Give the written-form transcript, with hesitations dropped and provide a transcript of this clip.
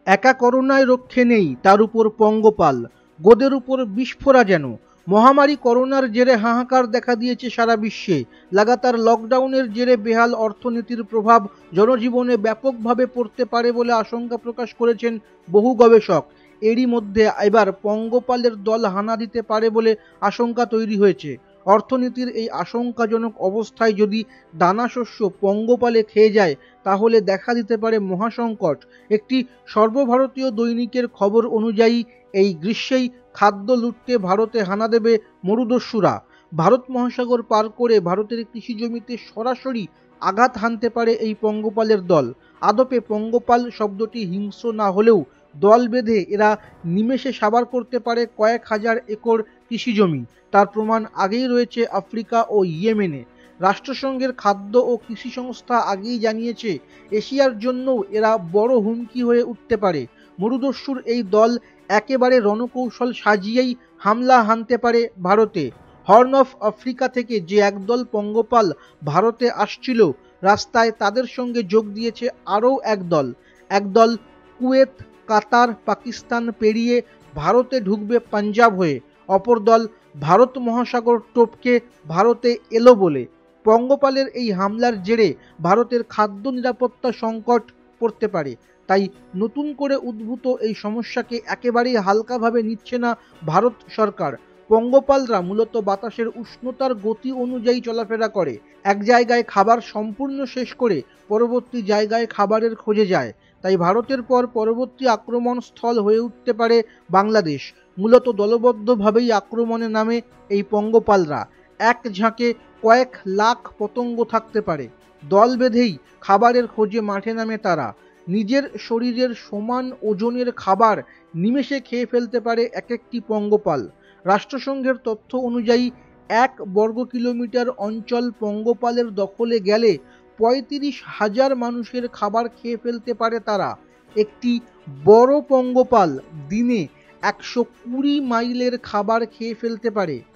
একা করোনায় রক্ষে নেই, তার উপর পঙ্গপাল, গোদের উপর বিস্ফোরা যেন। মহামারী করোনার জেরে হাহাকার দেখা দিয়েছে সারা বিশ্বে। লাগাতার লকডাউনের জেরে বেহাল অর্থনীতির প্রভাব জনজীবনে ব্যাপকভাবে পড়তে পারে বলে আশঙ্কা প্রকাশ করেছেন বহু গবেষক। এরই মধ্যে এবার পঙ্গপালের দল হানা দিতে পারে বলে আশঙ্কা তৈরি হয়েছে। অর্থনীতির এই আশঙ্কাজনক অবস্থায় যদি দানাশস্য পঙ্গপালে খেয়ে যায়, তাহলে দেখা দিতে পারে মহাসংকট। একটি সর্বভারতীয় দৈনিকের খবর অনুযায়ী এই গ্রীষ্মেই খাদ্য লুটতে ভারতে হানা দেবে মরুদস্যুরা। ভারত মহাসাগর পার করে ভারতের কৃষি জমিতে সরাসরি আঘাত হানতে পারে এই পঙ্গপালের দল। আদপে পঙ্গপাল শব্দটি হিংস্র না হলেও দল বেঁধে এরা নিমেষে সাবার করতে পারে কয়েক হাজার একর কৃষিজমি। তার প্রমাণ আগেই রয়েছে আফ্রিকা ও ইয়েমেনে। রাষ্ট্রসংঘের খাদ্য ও কৃষি সংস্থা আগেই জানিয়েছে এশিয়ার জন্যও এরা বড় হুমকি হয়ে উঠতে পারে। মরুদস্যুর এই দল একেবারে রণকৌশল সাজিয়েই হামলা হানতে পারে ভারতে। হর্ন অফ আফ্রিকা থেকে যে একদল পঙ্গপাল ভারতে আসছিল, রাস্তায় তাদের সঙ্গে যোগ দিয়েছে আরও একদল কুয়েত, কাতার, পাকিস্তান পেরিয়ে ভারতে ঢুকবে পাঞ্জাব হয়ে। অপর দল ভারত মহাসাগর টপকে ভারতে এলো বলে। পঙ্গপালের এই হামলার জেরে ভারতের খাদ্য নিরাপত্তা সংকট পড়তে পারে। তাই নতুন করে উদ্ভূত এই সমস্যাকে একেবারেই হালকাভাবে নিচ্ছে না ভারত সরকার। পঙ্গপালরা মূলত বাতাসের উষ্ণতার গতি অনুযায়ী চলাফেরা করে। এক জায়গায় খাবার সম্পূর্ণ শেষ করে পরবর্তী জায়গায় খাবারের খোঁজে যায়। তাই ভারতের পর পরবর্তী আক্রমণ স্থল হয়ে উঠতে পারে বাংলাদেশ। মূলত দলবদ্ধভাবেই আক্রমণে নামে এই পঙ্গপালরা। এক ঝাঁকে কয়েক লাখ পতঙ্গ থাকতে পারে। দল বেঁধেই খাবারের খোঁজে মাঠে নামে তারা। নিজের শরীরের সমান ওজনের খাবার নিমেষে খেয়ে ফেলতে পারে এক একটি পঙ্গপাল। রাষ্ট্রসংঘের তথ্য অনুযায়ী 1 বর্গ কিলোমিটার অঞ্চল পঙ্গপালের দখলে গেলে 35,000 মানুষের খাবার খেয়ে ফেলতে পারে তারা। একটি বড় পঙ্গপাল দিনে 120 মাইলের খাবার খেয়ে ফেলতে পারে।